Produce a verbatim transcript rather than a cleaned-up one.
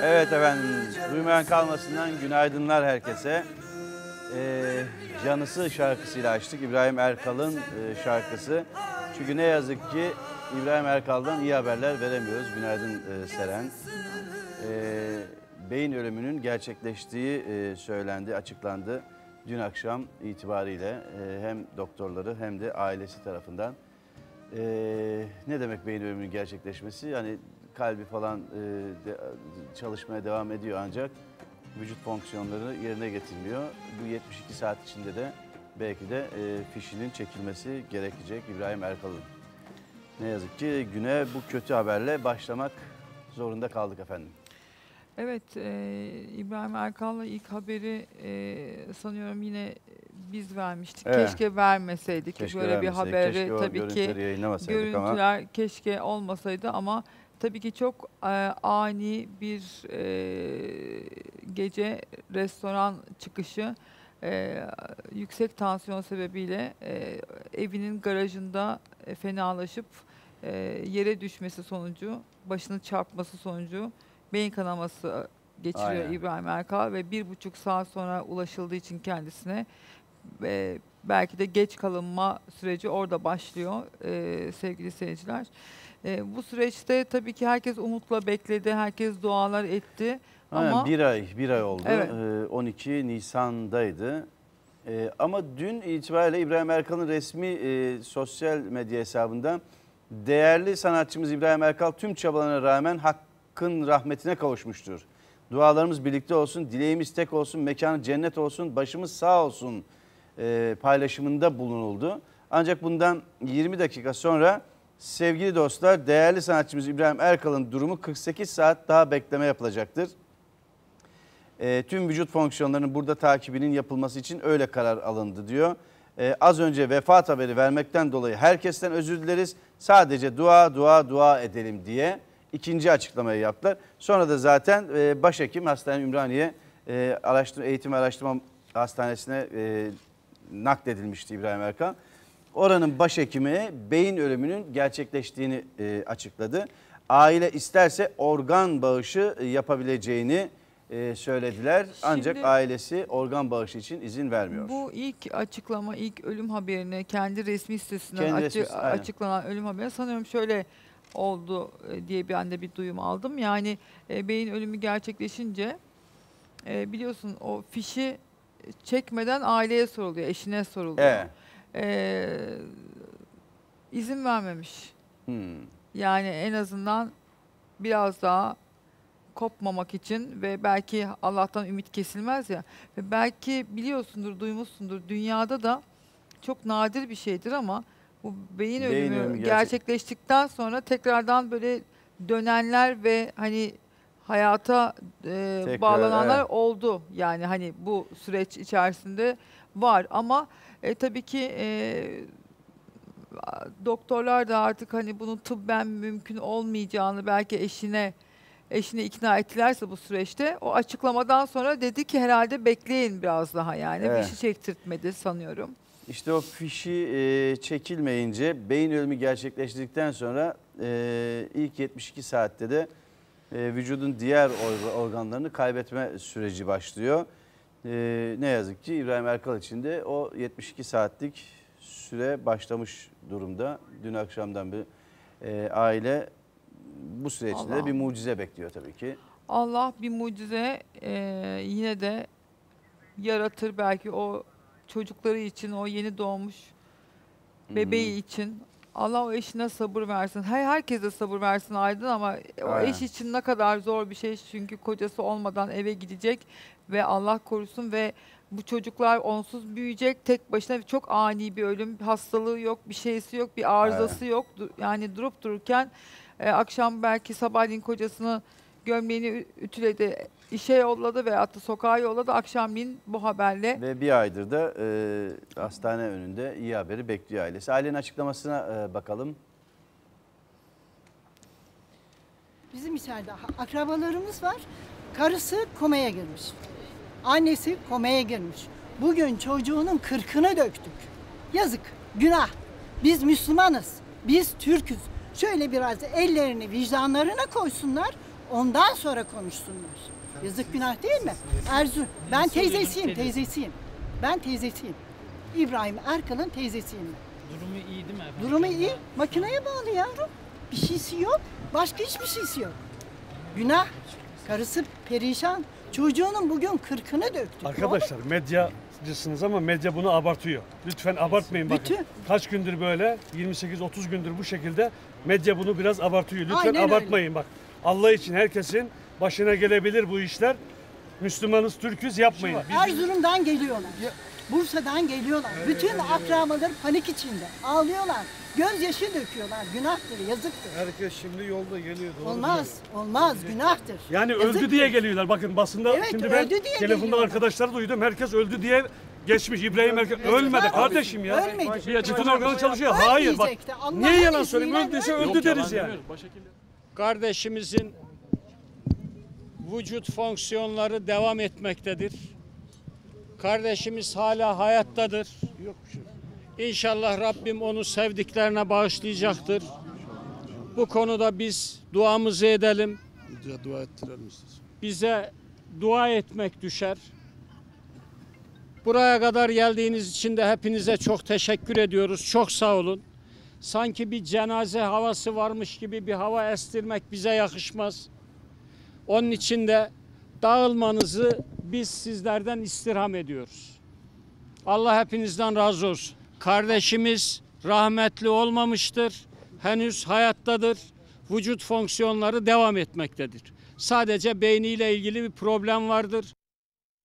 Evet efendim, duymayan kalmasından günaydınlar herkese. Ee, Canısı şarkısıyla açtık, İbrahim Erkal'ın e, şarkısı. Çünkü ne yazık ki İbrahim Erkal'dan iyi haberler veremiyoruz. Günaydın e, Seren. Ee, beyin ölümünün gerçekleştiği e, söylendi, açıklandı. Dün akşam itibariyle e, hem doktorları hem de ailesi tarafından. Ee, ne demek beyin ölümünün gerçekleşmesi? Yani kalbi falan e, de, çalışmaya devam ediyor ancak vücut fonksiyonları yerine getirmiyor. Bu yetmiş iki saat içinde de belki de e, fişinin çekilmesi gerekecek İbrahim Erkal'ın. Ne yazık ki güne bu kötü haberle başlamak zorunda kaldık efendim. Evet, e, İbrahim Erkal'la ilk haberi e, sanıyorum yine biz vermiştik. Evet. Keşke vermeseydik. Keşke Böyle bir vermeseydik. haberi Keşke tabii ki görüntüler ama. keşke olmasaydı ama tabii ki çok e, ani bir e, gece restoran çıkışı e, yüksek tansiyon sebebiyle e, evinin garajında e, fenalaşıp e, yere düşmesi sonucu, başını çarpması sonucu beyin kanaması geçiriyor. Aynen. İbrahim Erkal ve bir buçuk saat sonra ulaşıldığı için kendisine e, belki de geç kalınma süreci orada başlıyor e, sevgili seyirciler. E, bu süreçte tabii ki herkes umutla bekledi, herkes dualar etti. Aynen, ama bir ay, bir ay oldu. Evet. E, on iki Nisan'daydı. E, ama dün itibariyle İbrahim Erkal'ın resmi e, sosyal medya hesabından değerli sanatçımız İbrahim Erkal tüm çabalarına rağmen Hakk'ın rahmetine kavuşmuştur. Dualarımız birlikte olsun, dileğimiz tek olsun, mekanı cennet olsun, başımız sağ olsun e, paylaşımında bulunuldu. Ancak bundan yirmi dakika sonra sevgili dostlar, değerli sanatçımız İbrahim Erkal'ın durumu kırk sekiz saat daha bekleme yapılacaktır. E, tüm vücut fonksiyonlarının burada takibinin yapılması için öyle karar alındı diyor. Ee, az önce vefat haberi vermekten dolayı herkesten özür dileriz. Sadece dua, dua, dua edelim diye ikinci açıklamayı yaptılar. Sonra da zaten e, başhekim Hastane Ümraniye e, araştırma, Eğitim ve Araştırma Hastanesi'ne e, nakledilmişti İbrahim Erkal. Oranın başhekimi beyin ölümünün gerçekleştiğini e, açıkladı. Aile isterse organ bağışı yapabileceğini Ee, söylediler. Ancak Şimdi, ailesi organ bağışı için izin vermiyor. Bu ilk açıklama, ilk ölüm haberini kendi resmi sitesinden kendi açı, resmi, açıklanan ölüm haberi sanıyorum şöyle oldu diye bir anda bir duyum aldım. Yani e, beyin ölümü gerçekleşince e, biliyorsun o fişi çekmeden aileye soruluyor, eşine soruluyor. Evet. E, izin vermemiş. Hmm. Yani en azından biraz daha kopmamak için ve belki Allah'tan ümit kesilmez ya ve belki biliyorsundur, duymuşsundur, dünyada da çok nadir bir şeydir ama bu beyin, beyin ölümü gerçek... gerçekleştikten sonra tekrardan böyle dönenler ve hani hayata e, Tekrar, bağlananlar evet. oldu. Yani hani bu süreç içerisinde var ama e, tabii ki e, doktorlar da artık hani bunun tıbben mümkün olmayacağını belki eşine eşini ikna ettilerse bu süreçte o açıklamadan sonra dedi ki herhalde bekleyin biraz daha yani evet. fişi çektirtmedi sanıyorum. İşte o fişi e, çekilmeyince beyin ölümü gerçekleştirdikten sonra e, ilk yetmiş iki saatte de e, vücudun diğer organlarını kaybetme süreci başlıyor. E, ne yazık ki İbrahim Erkal için de o yetmiş iki saatlik süre başlamış durumda. Dün akşamdan bir e, aile bu süreçte de bir mucize bekliyor tabii ki. Allah bir mucize e, yine de yaratır belki o çocukları için, o yeni doğmuş bebeği hmm. için. Allah o eşine sabır versin. Her herkese sabır versin Aydın ama o Aynen. eş için ne kadar zor bir şey çünkü kocası olmadan eve gidecek ve Allah korusun ve bu çocuklar onsuz büyüyecek tek başına çok ani bir ölüm, hastalığı yok, bir şeysi yok, bir arızası evet. yok. Yani durup dururken e, akşam belki sabahleyin kocasını gömleğini ütüledi, işe yolladı veyahut da sokağa yolladı. Akşamleyin bu haberle. Ve bir aydır da e, hastane önünde iyi haberi bekliyor ailesi. Ailenin açıklamasına e, bakalım. Bizim içeride akrabalarımız var. Karısı komaya girmiş. Annesi komaya girmiş. Bugün çocuğunun kırkını döktük. Yazık, günah. Biz Müslümanız, biz Türk'üz. Şöyle biraz ellerini vicdanlarına koysunlar. Ondan sonra konuşsunlar. Yazık günah değil mi? Erzurum. Ben teyzesiyim, teyzesiyim. Ben teyzesiyim. İbrahim Erkal'ın teyzesiyim ben. Durumu iyi değil mi efendim? Durumu iyi. Makineye bağlı yavrum. Bir şeysi yok. Başka hiçbir şeysi yok. Günah. Karısı perişan. Çocuğunun bugün kırkını döktü. Arkadaşlar medyacısınız ama medya bunu abartıyor. Lütfen abartmayın bakın. Bütün- Kaç gündür böyle yirmi sekiz otuz gündür bu şekilde medya bunu biraz abartıyor. Lütfen Aynen abartmayın bak. Allah için herkesin başına gelebilir bu işler. Müslümanız, Türküz yapmayın. Biz- Erzurum'dan geliyorlar. Bursa'dan geliyorlar. Bütün akrabaları panik içinde. Ağlıyorlar. Gözyaşı döküyorlar. Günahtır, yazıktır. Herkes şimdi yolda geliyor. Doğru Olmaz, olmaz. Günahtır. Yani öldü Yazıktır. diye geliyorlar. Bakın basında Evet, şimdi ben öldü diye telefonda geliyorlar. arkadaşları duydum. Herkes öldü diye geçmiş. İbrahim Erkal ölmedi kardeşim ya. Ölmedi. Bir açıkın organı çalışıyor. Hayır bak. Ölmeyecek de, Allah'ın Niye yalan söyleyeyim? izniyle Öldüyse ölmeyecek. öldü deriz yani. Kardeşimizin vücut fonksiyonları devam etmektedir. Kardeşimiz hala hayattadır. İnşallah Rabbim onu sevdiklerine bağışlayacaktır. Bu konuda biz duamızı edelim. Dua ettirelim siz. Bize dua etmek düşer. Buraya kadar geldiğiniz için de hepinize çok teşekkür ediyoruz. Çok sağ olun. Sanki bir cenaze havası varmış gibi bir hava estirmek bize yakışmaz. Onun için de dağılmanızı biz sizlerden istirham ediyoruz. Allah hepinizden razı olsun. Kardeşimiz rahmetli olmamıştır. Henüz hayattadır. Vücut fonksiyonları devam etmektedir. Sadece beyniyle ilgili bir problem vardır.